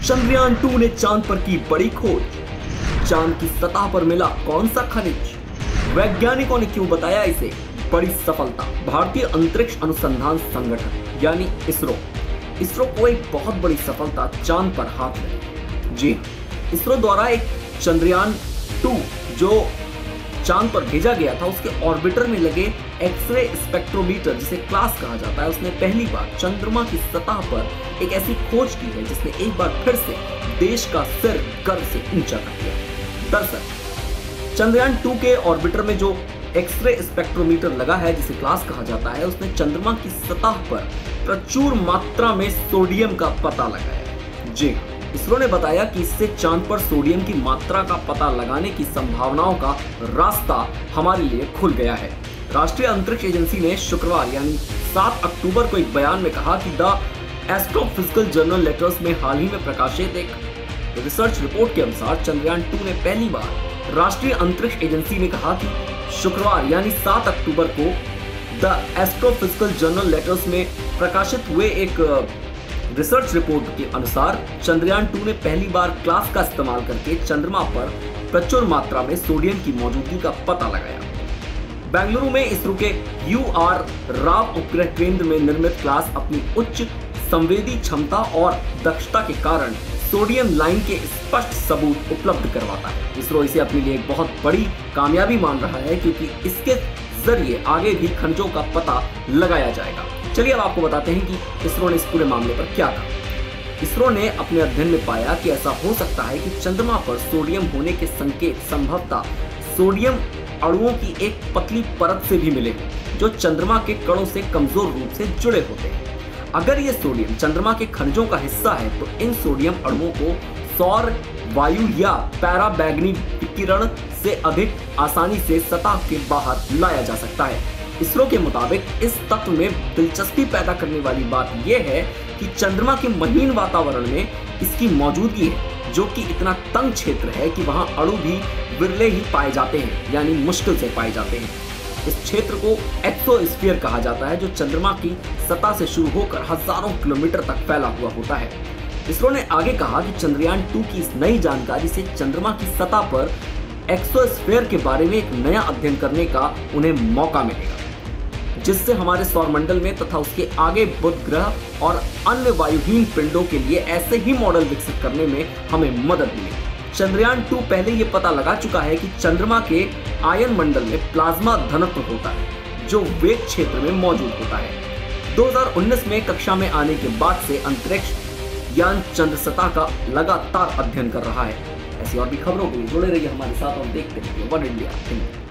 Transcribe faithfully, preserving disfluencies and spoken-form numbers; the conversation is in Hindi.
चंद्रयान टू ने चांद पर की बड़ी खोज। चांद की सतह पर मिला कौन सा खनिज? वैज्ञानिकों ने क्यों बताया इसे बड़ी सफलता? भारतीय अंतरिक्ष अनुसंधान संगठन यानी इसरो इसरो को एक बहुत बड़ी सफलता चांद पर हाथ लगी। जी, इसरो द्वारा एक चंद्रयान टू जो चांद पर भेजा गया था, उसके ऑर्बिटर में लगे एक्सरे स्पेक्ट्रोमीटर जिसे क्लास कहा जाता है, उसने पहली बार चंद्रमा की सतह पर एक ऐसी खोज की है जिसने एक बार फिर से देश का सिर गर्व से ऊंचा कर दिया। दरअसल चंद्रयान टू के ऑर्बिटर में जो एक्सरे स्पेक्ट्रोमीटर लगा है जिसे क्लास कहा जाता है, उसने चंद्रमा की सतह पर प्रचुर मात्रा में सोडियम का पता लगाया। जी, इसरो ने बताया कि इससे चांद पर सोडियम की मात्रा का पता लगाने की संभावनाओं का रास्ता हमारे लिए खुल गया है। राष्ट्रीय अंतरिक्ष एजेंसी ने शुक्रवार यानी सात अक्टूबर को एक बयान में कहा कि द एस्ट्रोफिजिकल जर्नल लेटर्स में हाल ही में प्रकाशित एक रिसर्च रिपोर्ट के अनुसार चंद्रयान टू ने पहली बार राष्ट्रीय अंतरिक्ष एजेंसी ने कहा कि शुक्रवार यानी सात अक्टूबर को द एस्ट्रोफिजिकल जर्नल लेटर्स में प्रकाशित हुए एक रिसर्च रिपोर्ट के अनुसार चंद्रयान टू ने पहली बार क्लास का इस्तेमाल करके चंद्रमा पर प्रचुर मात्रा में सोडियम की मौजूदगी का पता लगाया। बेंगलुरु में इसरो के यू आर राव उपग्रह केंद्र में निर्मित क्लास अपनी उच्च संवेदी क्षमता और दक्षता के कारण सोडियम लाइन के स्पष्ट सबूत उपलब्ध करवाता है। इसरो इसे अपने लिए एक बहुत बड़ी कामयाबी मान रहा है क्योंकि इसके जरिए आगे भी खनिजों का पता लगाया जाएगा। चलिए अब आपको बताते हैं कि इसरो ने इस पूरे मामले पर क्या कहा। इसरो ने अपने अध्ययन में पाया कि ऐसा हो सकता है कि चंद्रमा पर सोडियम होने के संकेत संभवतः सोडियम अणुओं की एक पतली परत से भी मिले जो चंद्रमा के कणों से कमजोर रूप से जुड़े होते हैं। अगर ये सोडियम चंद्रमा के खनिजों का हिस्सा है तो इन सोडियम अणुओं को सौर वायु या पैराबैंगनी विकिरण से अधिक आसानी से सतह के बाहर लाया जा सकता है। इसरो के मुताबिक इस तत्व में दिलचस्पी पैदा करने वाली बात यह है कि चंद्रमा के महीन वातावरण में इसकी मौजूदगी है जो कि इतना तंग क्षेत्र है कि वहां अणु भी विरले ही पाए जाते हैं, यानी मुश्किल से पाए जाते हैं। इस क्षेत्र को एक्सोस्फीयर कहा जाता है जो चंद्रमा की सतह से शुरू होकर हजारों किलोमीटर तक फैला हुआ होता है। इसरो ने आगे कहा कि चंद्रयान टू की इस नई जानकारी से चंद्रमा की सतह पर एक्सोस्फीयर के बारे में एक नया अध्ययन करने का उन्हें मौका मिलेगा, जिससे हमारे सौरमंडल में तथा उसके आगे बुध ग्रह और अन्य वायुहीन पिंडों के लिए ऐसे ही मॉडल विकसित करने में हमें मदद मिलेगी। चंद्रयान टू पहले ये पता लगा चुका है कि चंद्रमा के आयन मंडल में प्लाज्मा घनत्व होता है जो वेग क्षेत्र में मौजूद होता है। दो हज़ार उन्नीस में कक्षा में आने के बाद से अंतरिक्ष यान चंद्र सतह का लगातार अध्ययन कर रहा है। ऐसी और भी खबरों के लिए जुड़े रहिए हमारे साथ और देखते रहिए वन इंडिया।